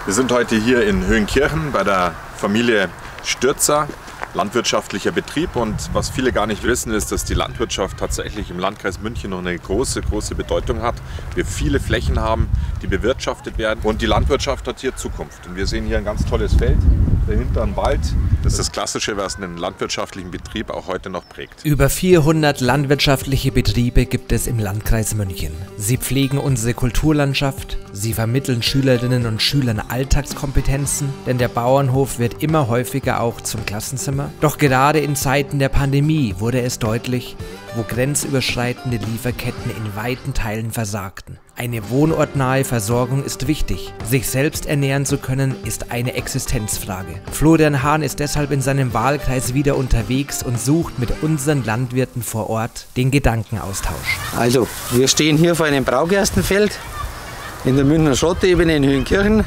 Wir sind heute hier in Höhenkirchen bei der Familie Stürzer, landwirtschaftlicher Betrieb. Und was viele gar nicht wissen, ist, dass die Landwirtschaft tatsächlich im Landkreis München noch eine große Bedeutung hat. Wir viele Flächen haben, die bewirtschaftet werden. Und die Landwirtschaft hat hier Zukunft. Und wir sehen hier ein ganz tolles Feld, dahinter ein Wald. Das ist das Klassische, was einen landwirtschaftlichen Betrieb auch heute noch prägt. Über 400 landwirtschaftliche Betriebe gibt es im Landkreis München. Sie pflegen unsere Kulturlandschaft, sie vermitteln Schülerinnen und Schülern Alltagskompetenzen, denn der Bauernhof wird immer häufiger auch zum Klassenzimmer. Doch gerade in Zeiten der Pandemie wurde es deutlich, wo grenzüberschreitende Lieferketten in weiten Teilen versagten. Eine wohnortnahe Versorgung ist wichtig. Sich selbst ernähren zu können, ist eine Existenzfrage. Florian Hahn ist deshalb in seinem Wahlkreis wieder unterwegs und sucht mit unseren Landwirten vor Ort den Gedankenaustausch. Also, wir stehen hier vor einem Braugerstenfeld in der Münchner Schottebene in Höhenkirchen.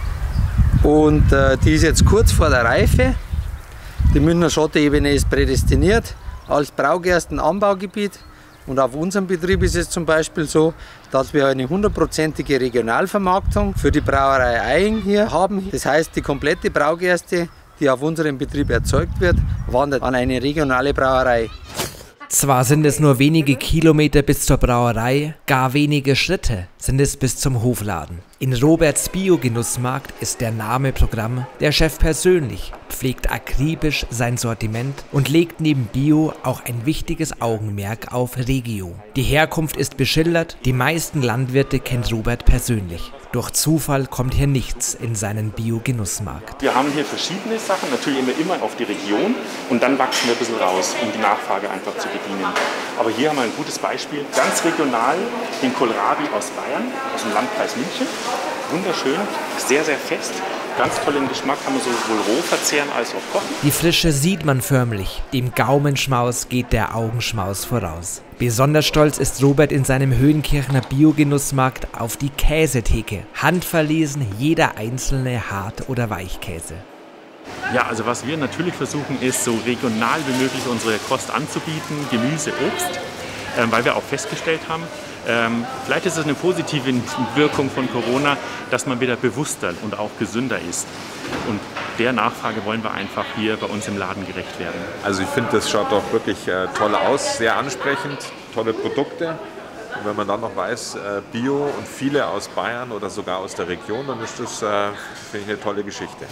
Und die ist jetzt kurz vor der Reife. Die Münchner Schottebene ist prädestiniert als Braugerstenanbaugebiet. Und auf unserem Betrieb ist es zum Beispiel so, dass wir eine 100%ige Regionalvermarktung für die Brauerei Eying hier haben. Das heißt, die komplette Braugerste, die auf unserem Betrieb erzeugt wird, wandert an eine regionale Brauerei. Zwar sind es nur wenige Kilometer bis zur Brauerei, gar wenige Schritte sind es bis zum Hofladen. In Roberts Bio-Genussmarkt ist der Name Programm. Der Chef persönlich pflegt akribisch sein Sortiment und legt neben Bio auch ein wichtiges Augenmerk auf Regio. Die Herkunft ist beschildert, die meisten Landwirte kennt Robert persönlich. Durch Zufall kommt hier nichts in seinen Bio-Genussmarkt. Wir haben hier verschiedene Sachen, natürlich immer auf die Region und dann wachsen wir ein bisschen raus, um die Nachfrage einfach zu bedienen. Aber hier haben wir ein gutes Beispiel, ganz regional, den Kohlrabi aus Bayern, aus dem Landkreis München. Wunderschön, sehr, sehr fest. Ganz tollen Geschmack, kann man sowohl roh verzehren als auch kochen. Die Frische sieht man förmlich, dem Gaumenschmaus geht der Augenschmaus voraus. Besonders stolz ist Robert in seinem Höhenkirchener Biogenussmarkt auf die Käsetheke. Handverlesen jeder einzelne Hart- oder Weichkäse. Ja, also was wir natürlich versuchen ist, so regional wie möglich unsere Kost anzubieten, Gemüse, Obst, weil wir auch festgestellt haben, vielleicht ist es eine positive Wirkung von Corona, dass man wieder bewusster und auch gesünder ist. Und der Nachfrage wollen wir einfach hier bei uns im Laden gerecht werden. Also ich finde, das schaut doch wirklich toll aus, sehr ansprechend, tolle Produkte. Und wenn man dann noch weiß, Bio und viele aus Bayern oder sogar aus der Region, dann ist das, finde ich, eine tolle Geschichte.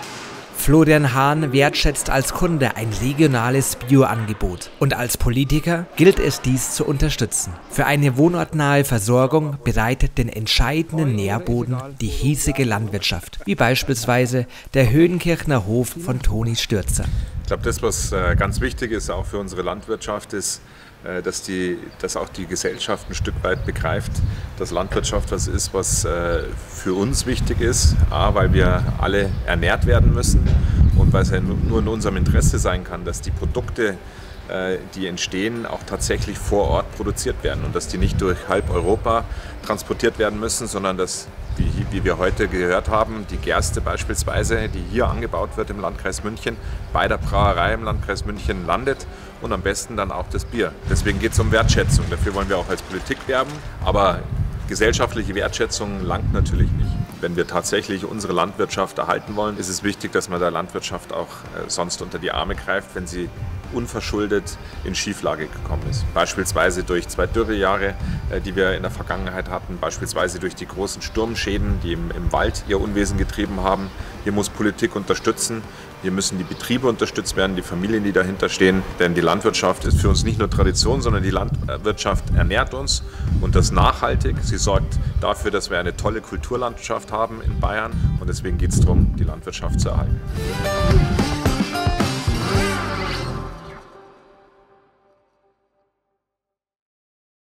Florian Hahn wertschätzt als Kunde ein regionales Bioangebot. Und als Politiker gilt es, dies zu unterstützen. Für eine wohnortnahe Versorgung bereitet den entscheidenden Nährboden die hiesige Landwirtschaft, wie beispielsweise der Höhenkirchener Hof von Toni Stürzer. Ich glaube, das, was ganz wichtig ist, auch für unsere Landwirtschaft, ist, dass auch die Gesellschaft ein Stück weit begreift, dass Landwirtschaft was ist, was für uns wichtig ist. A, weil wir alle ernährt werden müssen und weil es ja nur in unserem Interesse sein kann, dass die Produkte, die entstehen, auch tatsächlich vor Ort produziert werden und dass die nicht durch halb Europa transportiert werden müssen, sondern dass, wie wir heute gehört haben, die Gerste beispielsweise, die hier angebaut wird im Landkreis München, bei der Brauerei im Landkreis München landet und am besten dann auch das Bier. Deswegen geht es um Wertschätzung. Dafür wollen wir auch als Politik werben, aber gesellschaftliche Wertschätzung langt natürlich nicht. Wenn wir tatsächlich unsere Landwirtschaft erhalten wollen, ist es wichtig, dass man der Landwirtschaft auch sonst unter die Arme greift, wenn sie unverschuldet in Schieflage gekommen ist. Beispielsweise durch 2 Dürrejahre, die wir in der Vergangenheit hatten, beispielsweise durch die großen Sturmschäden, die im Wald ihr Unwesen getrieben haben. Hier muss Politik unterstützen. Hier müssen die Betriebe unterstützt werden, die Familien, die dahinter stehen. Denn die Landwirtschaft ist für uns nicht nur Tradition, sondern die Landwirtschaft ernährt uns und das nachhaltig. Sie sorgt dafür, dass wir eine tolle Kulturlandschaft haben in Bayern und deswegen geht es darum, die Landwirtschaft zu erhalten.